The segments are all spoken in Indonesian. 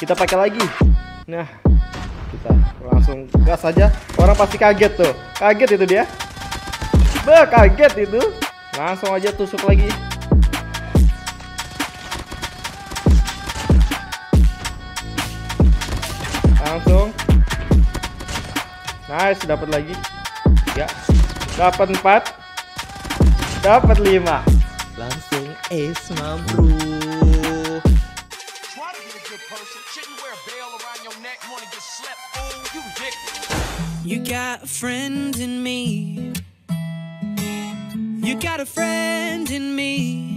kita pakai lagi. Nah, kita langsung gas aja. Orang pasti kaget tuh. Kaget itu dia. Kaget itu. Langsung aja tusuk lagi. Langsung. Nice, dapat lagi. Ya. Dapat 4. Dapat 5. Langsung ace, ma bro. You got a friend in me. You got a friend in me.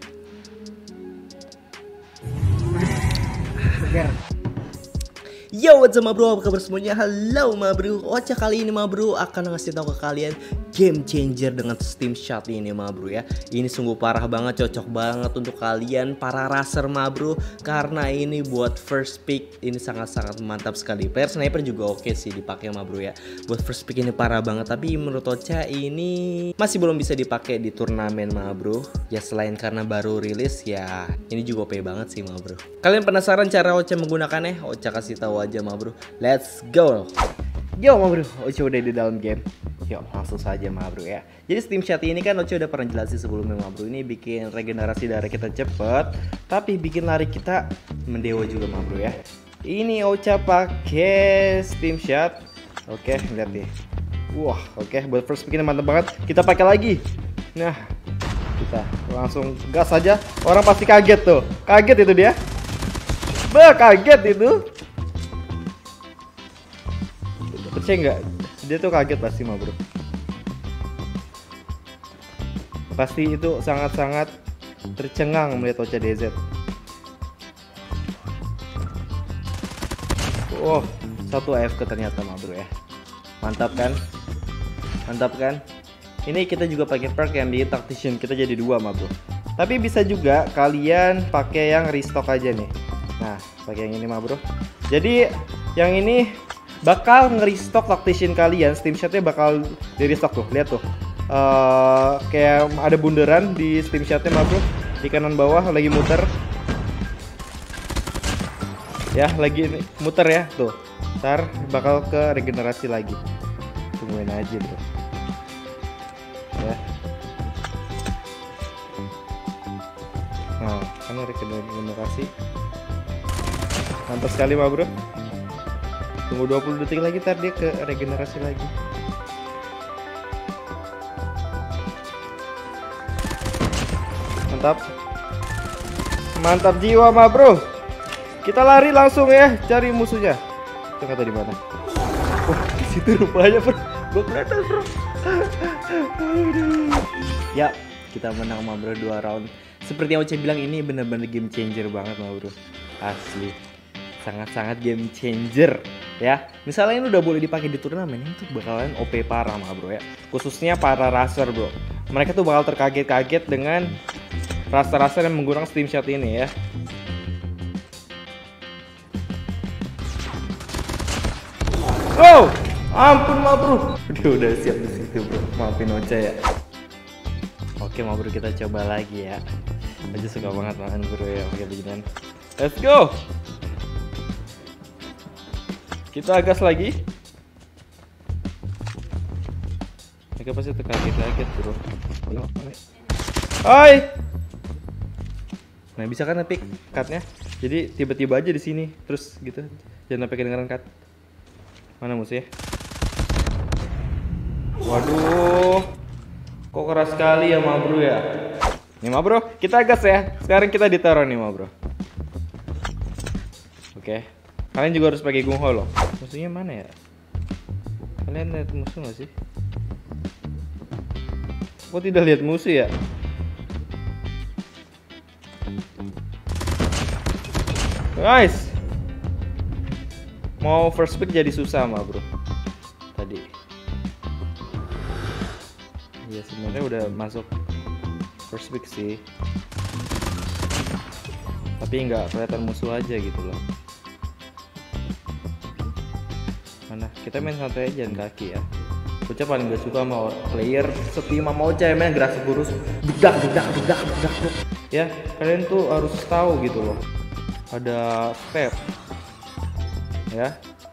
Yo, what's up ma bro, apa kabar semuanya? Halo ma bro. Ocha kali ini ma bro akan ngasih tahu ke kalian game changer dengan Steam Shot ini ma bro ya. Ini sungguh parah banget, cocok banget untuk kalian para racer ma bro. Karena ini buat first pick ini sangat-sangat mantap sekali. Player sniper juga oke sih dipakai ma bro ya. Buat first pick ini parah banget, tapi menurut Ocha ini masih belum bisa dipakai di turnamen ma bro. Ya selain karena baru rilis ya, ini juga OP banget sih ma bro. Kalian penasaran cara Ocha menggunakannya? Ocha kasih tahu aja ma bro. Let's go. Yo ma bro, Ocha udah di dalam game. Yuk langsung saja ma bro ya. Jadi Steam Shot ini kan Ocha udah pernah jelasin sebelumnya ma bro. Ini bikin regenerasi darah kita cepet, tapi bikin lari kita mendewa juga ma bro ya. Ini Ocha pakai Steam Shot. Oke, lihat nih. Wah, oke, buat first pick ini mantap banget. Kita pakai lagi. Nah, kita langsung gas aja. Orang pasti kaget tuh. Kaget itu dia. Kaget itu. Percaya nggak? Dia tuh kaget pasti ma bro. Pasti itu sangat-sangat tercengang melihat Ocha DZ. Oh, satu AFK ternyata ma bro ya. Mantap kan? Mantap kan? Ini kita juga pakai perk yang di Tactician, kita jadi 2 ma bro. Tapi bisa juga kalian pakai yang restock aja nih. Nah, pakai yang ini ma bro. Jadi yang ini bakal nge-restock Tactician kalian. Steam Shotnya bakal di restock tuh, lihat tuh. Kayak ada bundaran di Steam Shotnya ma bro. Di kanan bawah lagi muter. Ya, lagi muter ya tuh. Ntar bakal ke regenerasi lagi. Tungguin aja bro. Ya. Nah, kan regenerasi. Mantap sekali ma bro. Tunggu 20 detik lagi, ntar dia ke regenerasi lagi. Mantap. Mantap jiwa ma bro. Kita lari langsung ya, cari musuhnya. Kita nggak tahu di mana. Wah, di situ rupanya bro. Gue kelihatan bro. Ya, kita menang ma bro 2 round. Seperti yang Ocha bilang, ini bener-bener game changer banget ma bro. Asli. Sangat-sangat game changer ya. Misalnya ini udah boleh dipakai di turnamen, ini tuh bakalan OP parah ma bro ya. Khususnya para racer bro. Mereka tuh bakal terkaget-kaget dengan racer-racer yang menggunakan Steam Shot ini ya. Oh, ampun ma bro. Dia udah siap di situ bro. Maafin Ocha ya. Oke ma bro, kita coba lagi ya. Ocha suka banget makan bro ya pakai beginian. Let's go. Kita gas lagi. Mereka pasti terkaget-kaget bro. Hai. Nah, bisa kan epic cutnya? Jadi tiba-tiba aja di sini terus gitu. Jangan sampai kedengeran cut. Mana musuhnya? Waduh. Kok keras sekali ya ma bro ya. Nih ma bro, kita gas ya. Sekarang kita ditaruh nih ma bro. Oke. Kalian juga harus pakai gung-ho loh. Musuhnya mana ya? Kalian lihat musuh nggak sih? Kok tidak lihat musuh ya? Guys, mau first pick jadi susah ma bro. Tadi. Ya sebenarnya udah masuk first pick sih. Tapi nggak kelihatan musuh aja gitu loh. Mana? Kita main santai aja jalan kaki ya. Ocha paling gak suka sama player seperti Mama Ocha yang main gerak segurus bedak. Ya, kalian tuh harus tahu gitu loh. Ada step Ya.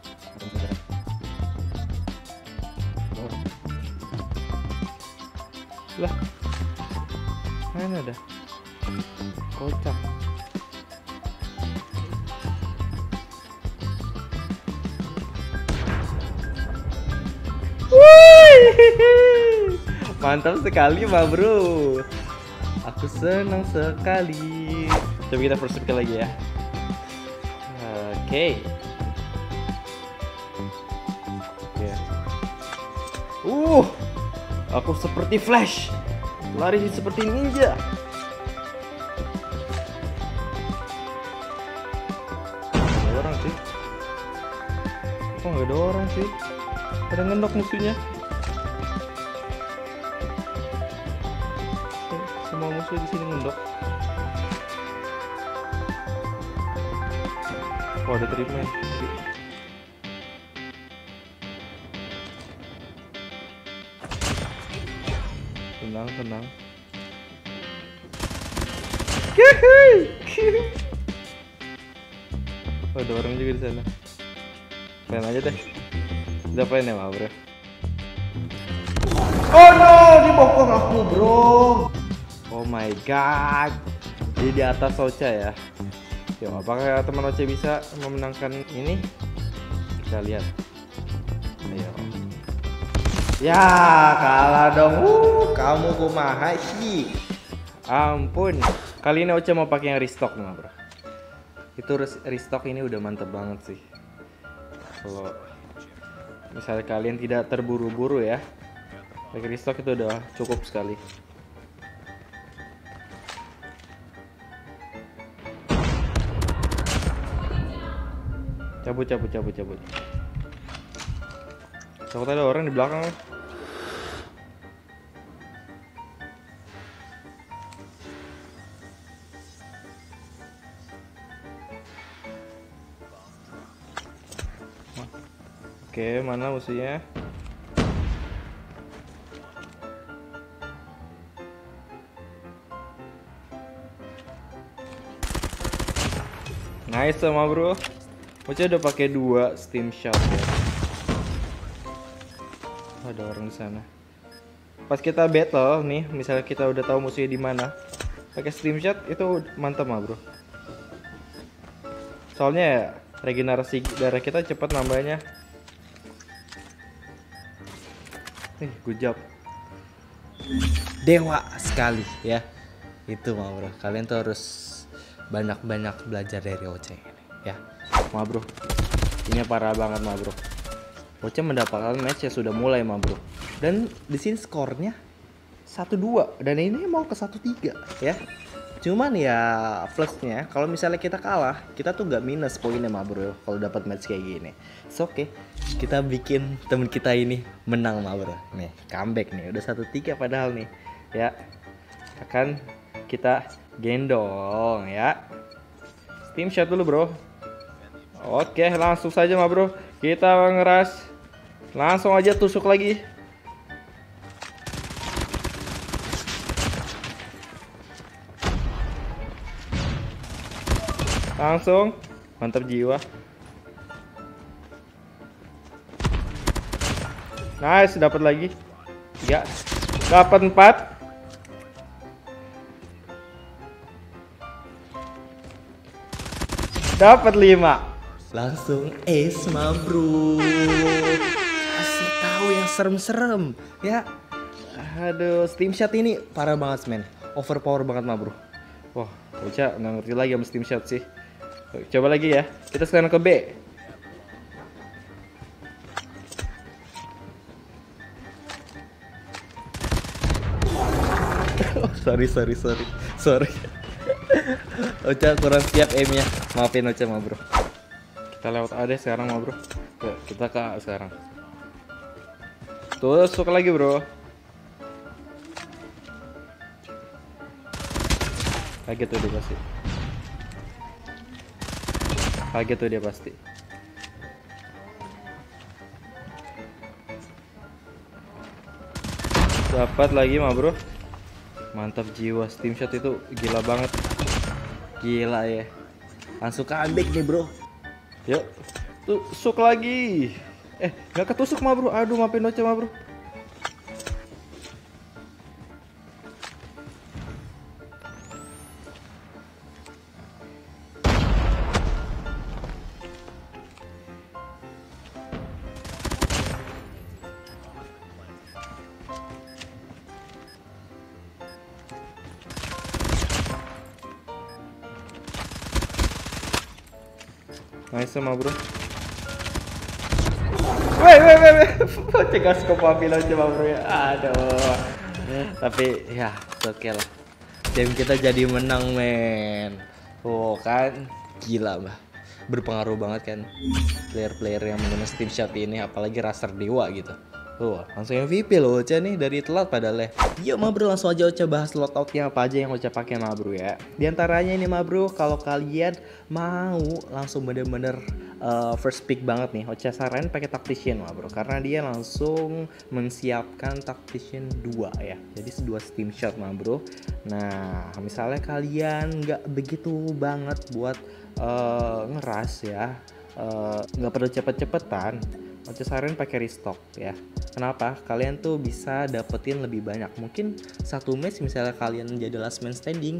Lah. Mana dah? Kocak. Mantap sekali, Ma Bro. Aku senang sekali. Coba kita first pick lagi ya. Oke. Aku seperti Flash. Lari seperti ninja. Nggak ada orang sih. Kok nggak ada orang sih? Pada ngendok musuhnya. Semua musuh di sini ngendok. Oh, ada treatment. Tenang. Oh, ada orang juga di sana. Main aja deh. Udah main ya, Bro. Oh no, dibokong aku, Bro. Oh my god. Jadi di atas Ocha ya. Yo, apakah teman Ocha bisa memenangkan ini? Kita lihat. Ayo. Ya, kalah dong. Kamu kumaha sih? Ampun. Kali ini Ocha mau pakai yang restock nih, Bro. Itu restock ini udah mantep banget sih. Kalau misalnya kalian tidak terburu-buru ya, pakai restock itu udah cukup sekali. Cabut. Takut ada orang di belakang. Oke, mana musuhnya? Nice sama Bro. Ocha udah pakai 2 steam shot ya. Ada orang di sana. Pas kita battle nih, misalnya kita udah tahu musuhnya di mana, pakai steam shot itu mantap mah, Bro. Soalnya ya, regenerasi darah kita cepat nambahnya. Good job. Dewa sekali ya. Itu mah Bro. Kalian tuh harus banyak-banyak belajar dari Ocha ini ya. Ma Bro, ini parah banget Ma Bro. Ocha mendapatkan match yang sudah mulai Ma Bro. Dan di sini skornya 1-2 dan ini mau ke 1-3 ya. Cuman ya plusnya kalau misalnya kita kalah, kita tuh nggak minus poinnya Ma Bro kalau dapat match kayak gini. So oke, kita bikin temen kita ini menang Ma Bro. Nih, comeback nih. Udah 1-3 padahal nih. Ya. Akan kita gendong ya. Steam shot dulu, Bro. Oke, langsung saja Ma Bro. Kita ngeras. Langsung aja tusuk lagi. Langsung, mantap jiwa. Nice, dapat lagi. 3, dapat 4. Dapat 5. Langsung ace Ma Bro. Kasih tahu yang serem-serem ya. Aduh, steam shot ini parah banget men. Overpower banget Ma Bro. Wah, Ocha nggak ngerti lagi sama steam shot sih. Coba lagi ya. Kita sekarang ke B. Sorry. Ocha kurang siap aimnya. Maafin Ocha Ma Bro. Kita lewat A deh sekarang Ma Bro. Yuk, kita ke A sekarang. Tusuk lagi Bro. Kaget tuh dia pasti. Dapat lagi Ma Bro. Mantap jiwa, steam shot itu gila banget. Gila ya. Langsung comeback nih Bro. Yuk, Tusuk lagi. Nggak ketusuk mah bro. Aduh, maafin Oce mah bro. Nice mah bro. Weh. Cegah skop mobil aja mah bro ya. Aduh. Tapi ya oke lah. Tim kita jadi menang men. Oh kan gila bah. Berpengaruh banget kan player-player yang menggunakan Steam Shot ini, apalagi Raster Dewa gitu. Langsung MVP loh Ocha nih dari telat padahal ya. Yuk ma bro, langsung aja Ocha bahas loadoutnya apa aja yang Ocha pakai ma bro ya. Di antaranya ini ma bro, kalau kalian mau langsung bener-bener first pick banget nih, Ocha saranin pakai Tactician ma bro, karena dia langsung mensiapkan Tactician 2 ya. Jadi 2 Steam Shot ma bro. Nah misalnya kalian nggak begitu banget buat ngeras ya, nggak perlu cepet-cepetan, Ocha saranin pakai restock ya. Kenapa? Kalian tuh bisa dapetin lebih banyak. Mungkin satu match misalnya kalian jadi last man standing,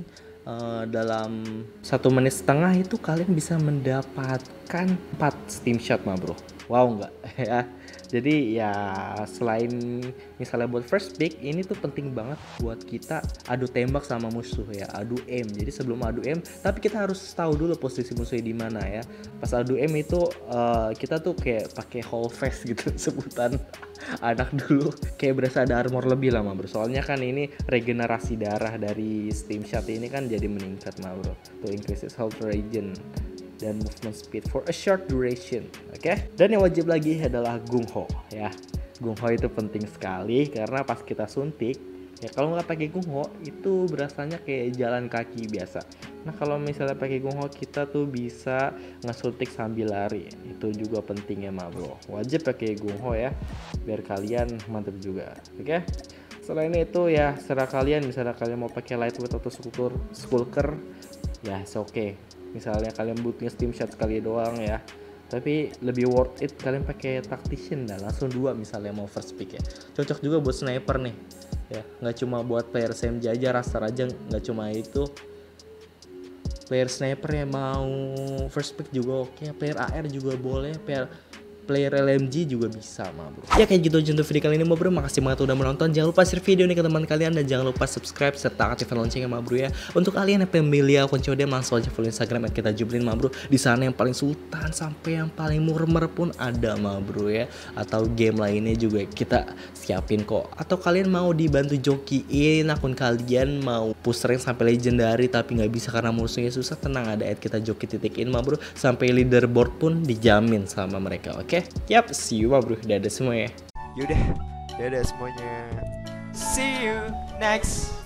dalam 1 menit setengah itu kalian bisa mendapatkan 4 Steam Shot mah bro. Wow nggak ya. Jadi ya selain misalnya buat first pick, ini tuh penting banget buat kita adu tembak sama musuh ya, adu aim. Jadi sebelum adu aim, tapi kita harus tahu dulu posisi musuhnya di mana ya. Pas adu aim itu kita tuh kayak pakai whole face gitu sebutan anak dulu, kayak berasa ada armor lebih lah bro. Soalnya kan ini regenerasi darah dari Steam Shot ini kan jadi meningkat bro. To increases health regen dan movement speed for a short duration, oke? Dan yang wajib lagi adalah Gung Ho ya. Gung Ho itu penting sekali karena pas kita suntik ya, kalau nggak pakai Gung Ho itu berasanya kayak jalan kaki biasa. Nah kalau misalnya pakai Gung Ho kita tuh bisa ngesuntik sambil lari, itu juga penting ya ma bro. Wajib pakai Gung Ho ya, biar kalian mantap juga, oke? Selain itu ya serah kalian, misalnya kalian mau pakai lightweight atau skulker ya oke. Misalnya kalian butuhnya Steam Shot sekali doang ya, tapi lebih worth it kalian pakai Tactician dah, langsung 2 misalnya mau first pick ya. Cocok juga buat sniper nih ya, nggak cuma buat player SMG aja, Raster aja nggak cuma itu. Player sniper yang mau first pick juga oke, player AR juga boleh, player LMG juga bisa mah bro. Ya kayak gitu aja untuk video kali ini mah bro. Makasih banget udah menonton. Jangan lupa share video ini ke teman kalian, dan jangan lupa subscribe serta aktifkan loncengnya mah bro ya. Untuk kalian yang pengen milih akun COD, langsung aja follow Instagram @kitajublin mah bro. Di sana yang paling sultan sampai yang paling murmer pun ada mah bro ya. Atau game lainnya juga kita siapin kok. Atau kalian mau dibantu jokiin akun kalian, mau push rank sampai legendary tapi nggak bisa karena musuhnya susah, tenang, ada @kitajoki.in mah bro. Sampai leaderboard pun dijamin sama mereka. Oke, yap, see you mah bro, dadah semua ya. Yaudah semuanya. See you next